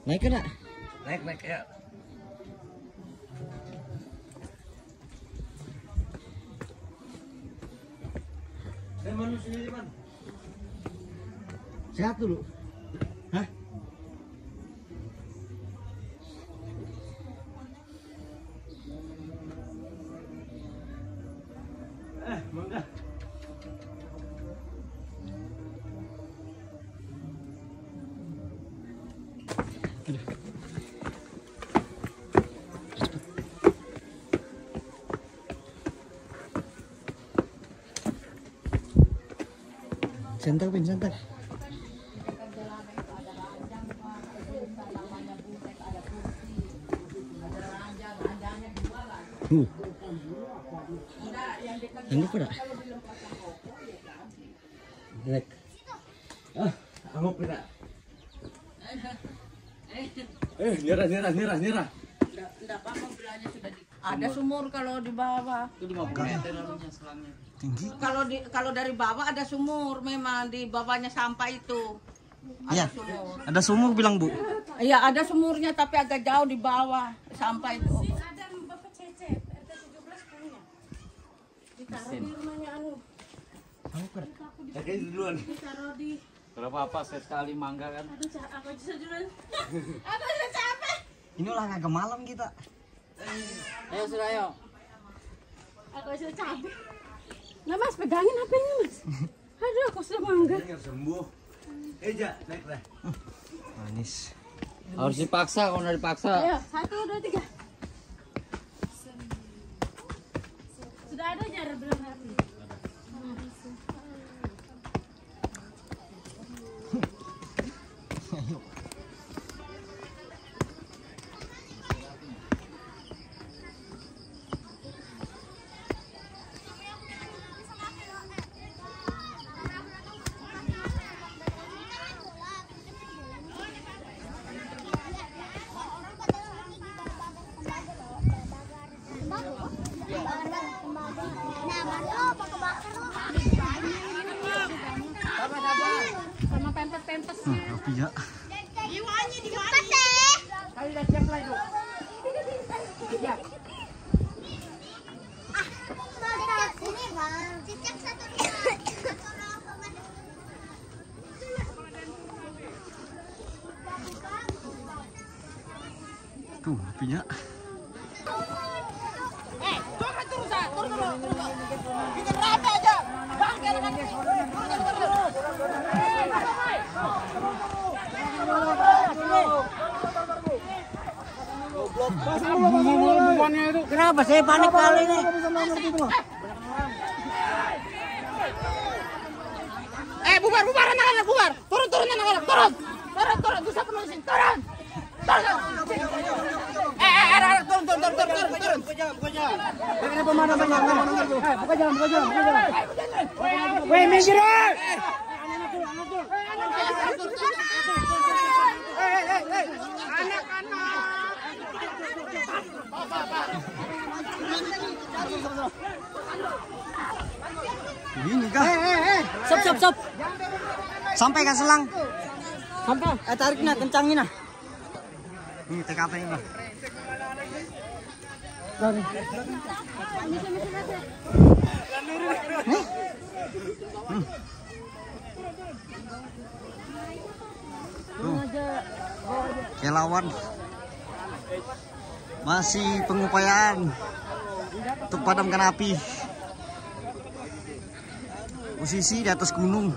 Naik kena? Naik ya. Manu sendiri man. Sehat dulu. Hah? Mangga. Santai, Pin, santai. Ini pada. Rek. Anggap kita. Nyerah. Enggak apa-apa belanya sudah di. Ada sumur kalau di bawah. Itu 50 meter lalunya selangnya. Tinggi. Kalau dari bawah ada sumur, memang di bawahnya sampah itu. Ada sumur. Ada sumur bilang, Bu. Iya, ada sumurnya tapi agak jauh di bawah sampah itu. Ada Bapak Cecep, RT 17 punya. Ditaruh di rumahnya anu. Oke, duluan. Ditaruh di. Berapa apa sekali mangga kan? Aduh, aku bisa duluan. Aku udah capek. Ini olahraga malam kita. Ayo sudah ayo. Aku sudah capek. Nah Mas, pegangin HP-nya Mas. Aduh, aku sudah mangga. Biar sembuh. Ja, naik dah. Manis. Harus dipaksa, kalau nggak dipaksa. Ayo, 1, 2, 3. Sudah ada jar belum hari? Sama pempes-pempes. Tapi ya. Iwannya di mana teh? Kali udah siap lagi. Siap. Ini Bang. Cicak 1 Tuh, apinya. Turun. Bikin rame aja. Bang, Kenapa saya panik kali ini? bubar anak-anak, bubar. Turun anak-anak, turun. Bisa penuh sini, turun. Turun. Buka jalan. Weh, minggir. Ini kah? Stop. Sampai ke selang. Sampai. Tarik nah, kencangin nah. Ini TKP ini, Bang. Kelauan masih pengupayaan untuk padamkan api. Posisi di atas gunung.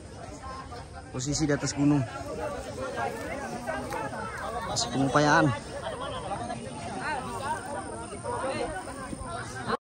Posisi di atas gunung. Masih pengupayaan.